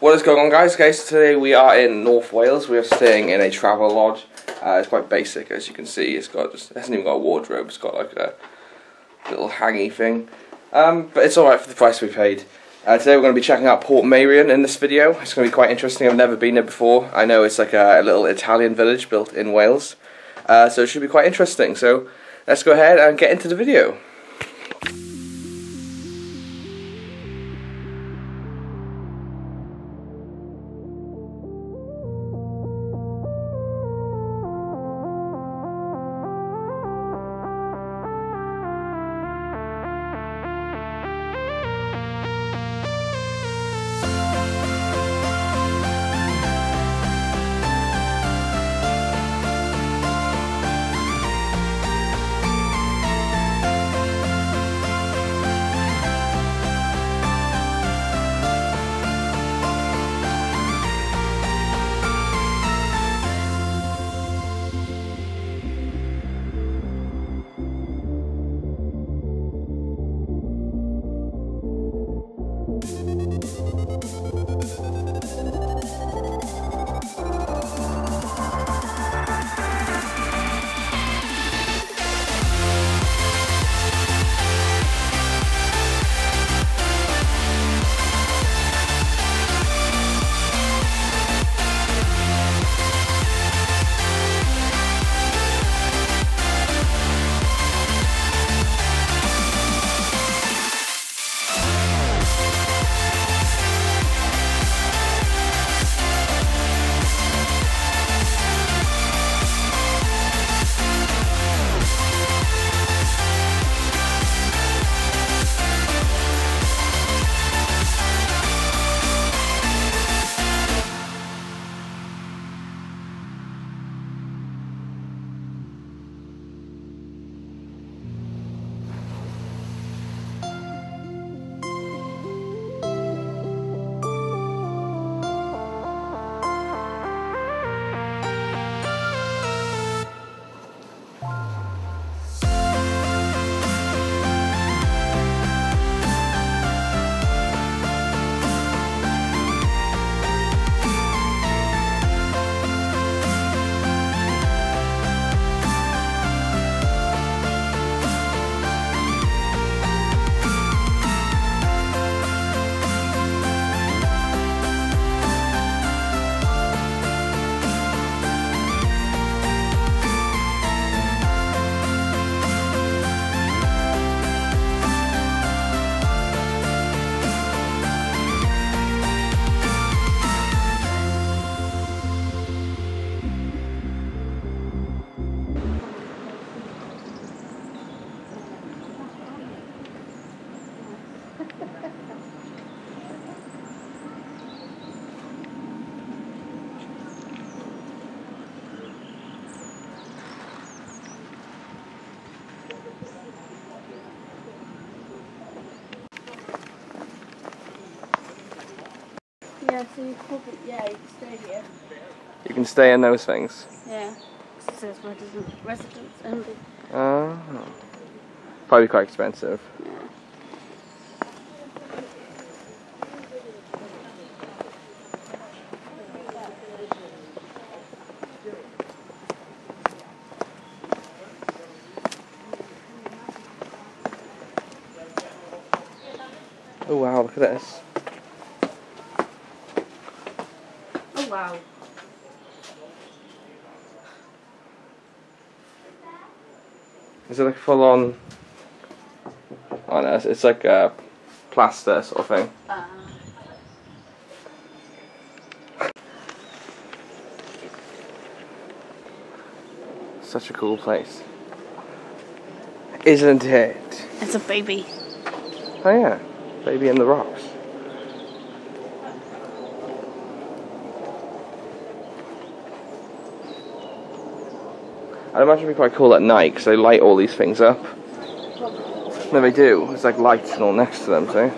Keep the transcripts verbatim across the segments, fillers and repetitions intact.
What is going on, guys? Guys, today we are in North Wales. We are staying in a travel lodge. Uh, it's quite basic, as you can see. It's got just, it hasn't even got a wardrobe. It's got like a little hangy thing, um, but it's all right for the price we paid. Uh, today we're going to be checking out Portmeirion in this video. It's going to be quite interesting. I've never been there before. I know it's like a, a little Italian village built in Wales, uh, so it should be quite interesting. So let's go ahead and get into the video. Yeah, so you probably, yeah, you can stay here. You can stay in those things. Yeah. It says resident, residents only. Oh. Probably quite expensive. Yeah. Oh wow, look at this. Oh wow. Is it like full on? Oh no, it's, it's like a plaster sort of thing. Uh, Such a cool place. Isn't it? it's a baby. Oh yeah, baby in the rocks. I'd imagine it'd be quite cool at night because they light all these things up. No, they do. There's like lights and all next to them, see?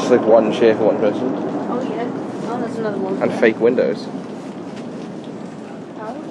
just like one chair for one person. Oh yeah. Oh, there's another one. And fake windows. Oh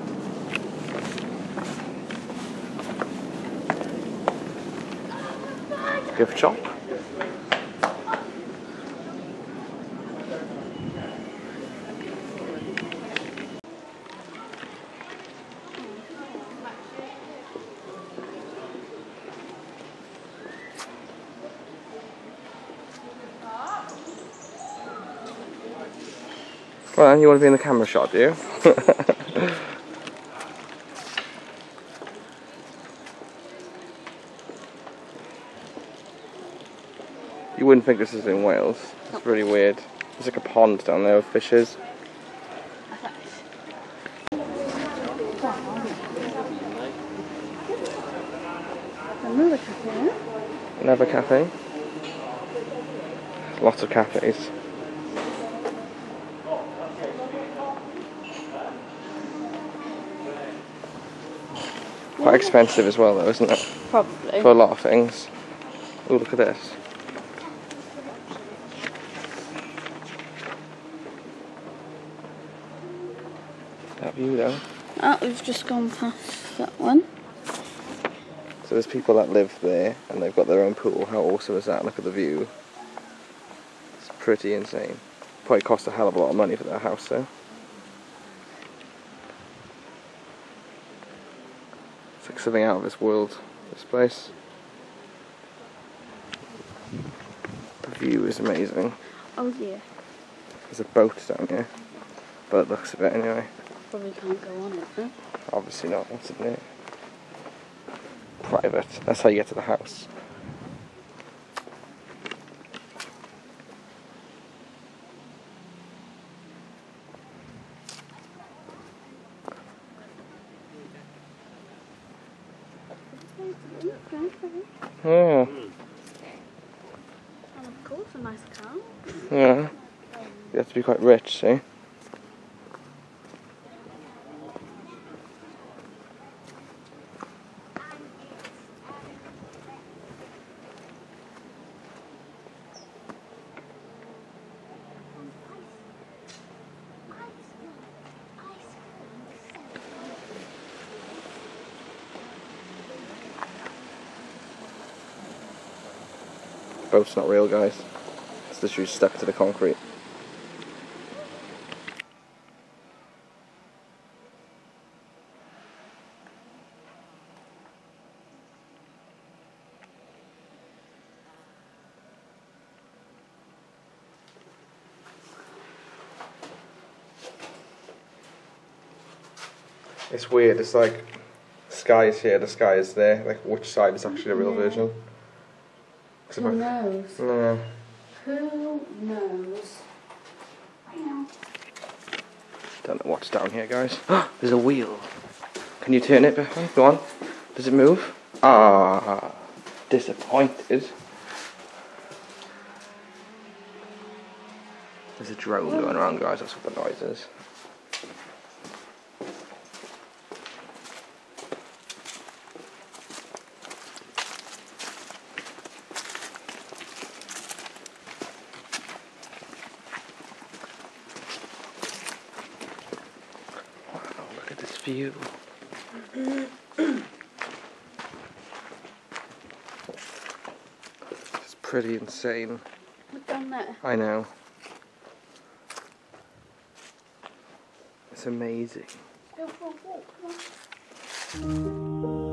yeah. Gift shop. Well, then, you want to be in the camera shot, do you? You wouldn't think this is in Wales. It's really weird. There's like a pond down there with fishes. Another cafe. Another cafe. Lots of cafes. Quite expensive as well, though, isn't it? Probably. For a lot of things. Oh, look at this. That view, though. Oh, we've just gone past that one. So there's people that live there, and they've got their own pool. How awesome is that? Look at the view. It's pretty insane. Probably cost a hell of a lot of money for that house, though. It's like something out of this world, this place. The view is amazing. Oh yeah. There's a boat down here, but it looks a bit anyway. Probably can't go on it, huh? Obviously not, what's it near? Private, that's how you get to the house. Yeah. And of course, a nice car. Yeah. You have to be quite rich, see? Boat's not real, guys. It's literally stuck to the concrete. It's weird, it's like the sky is here, the sky is there, like which side is actually the real Yeah. version? Who knows? No. Who knows? Don't know what's down here, guys. There's a wheel. Can you turn it, Bethany? Go on. Does it move? Ah, disappointed. There's a drone going around, guys. That's what the noise is. Look at this view. It's pretty insane. Look down there. I know. It's amazing. Go for a walk, come on.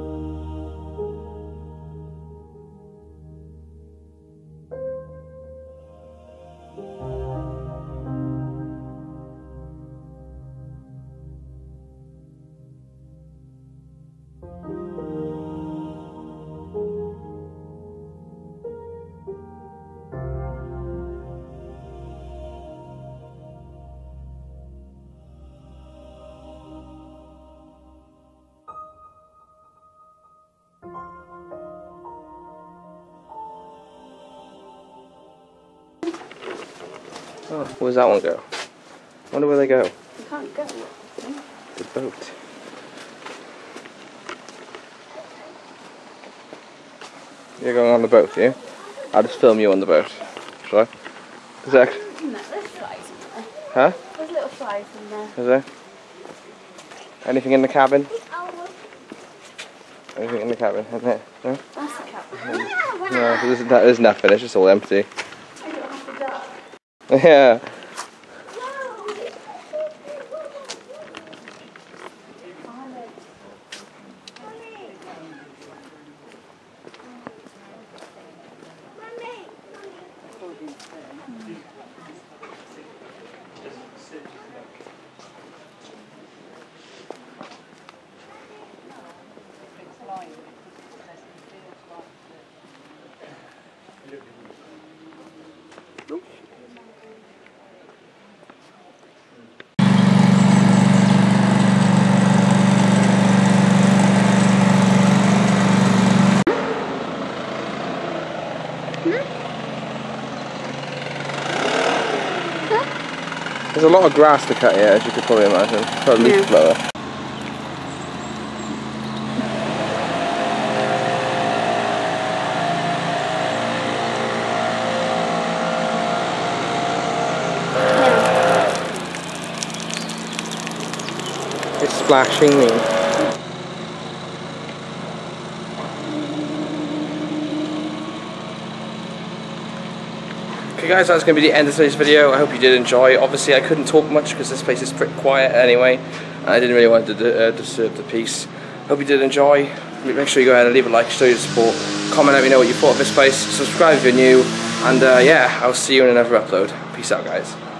Oh, where's that one go? I wonder where they go. You can't go. The boat. You're going on the boat, yeah? I'll just film you on the boat. Shall I? Is that? No, there's flies in there. Huh? There's little flies in there. Is there? Anything in the cabin? Anything in the cabin? In there? No? That's the cabin. No, there's, there's nothing. It's just all empty. I don't have to duck. Yeah. There's a lot of grass to cut here, as you could probably imagine. Got a leaf Yeah. blower. It's splashing me. Okay guys, that's going to be the end of today's video. I hope you did enjoy. Obviously I couldn't talk much because this place is pretty quiet anyway. And I didn't really want to uh, disturb the peace. Hope you did enjoy. Make sure you go ahead and leave a like, show your support. Comment, let me know what you thought of this place. Subscribe if you're new. And uh, yeah, I'll see you in another upload. Peace out guys.